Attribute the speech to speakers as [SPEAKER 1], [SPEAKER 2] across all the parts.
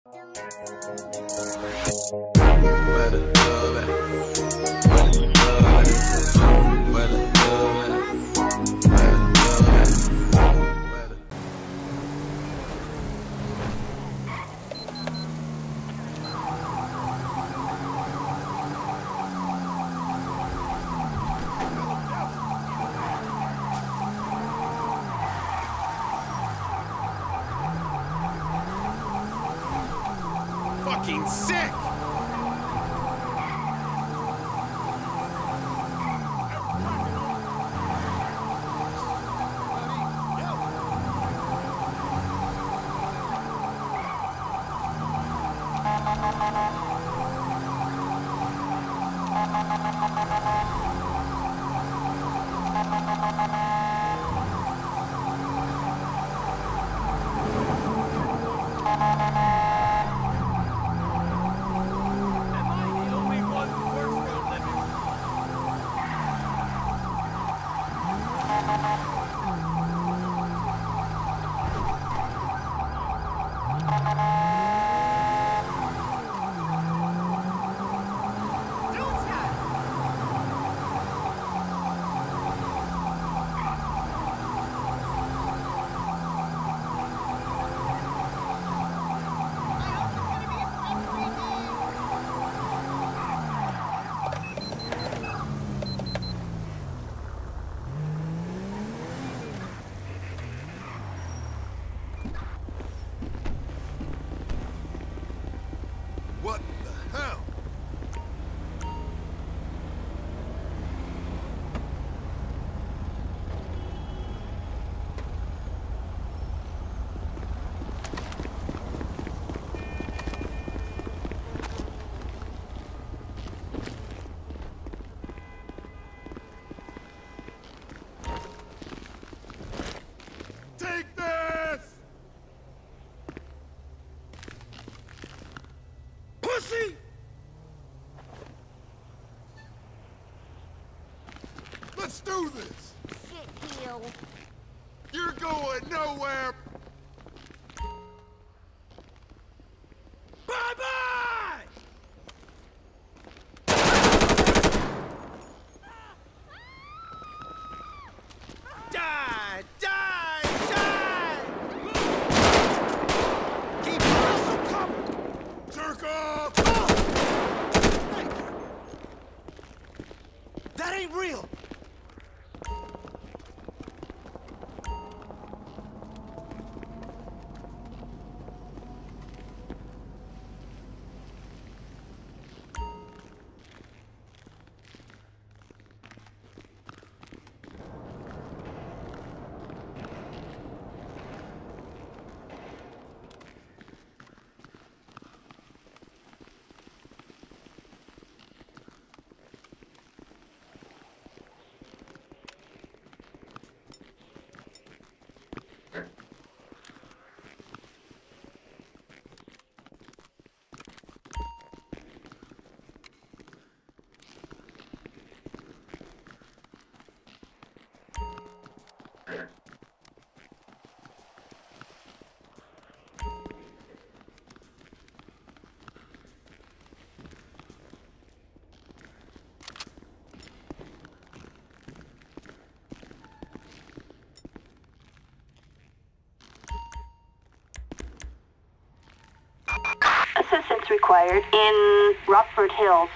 [SPEAKER 1] Where the love at? Where the love at? Where the love at? Where the love at? Where the fucking sick! What the hell? Take this! Pussy! Let's do this!
[SPEAKER 2] Shit, heel.
[SPEAKER 1] You're going nowhere! Bye-bye! Die! Die! Die! Keep some cover! Jerk off!
[SPEAKER 3] That ain't real!
[SPEAKER 4] Assistance required in Rockford Hills.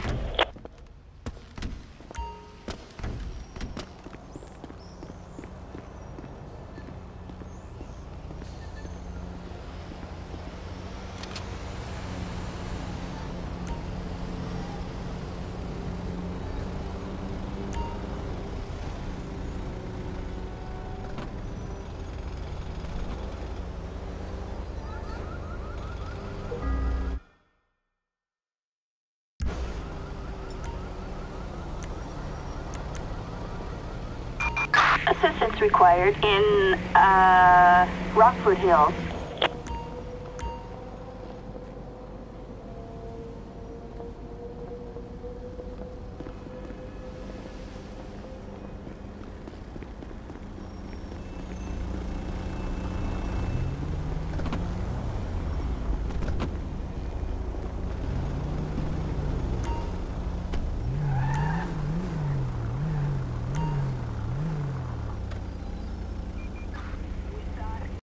[SPEAKER 4] Assistance required in Rockford Hills.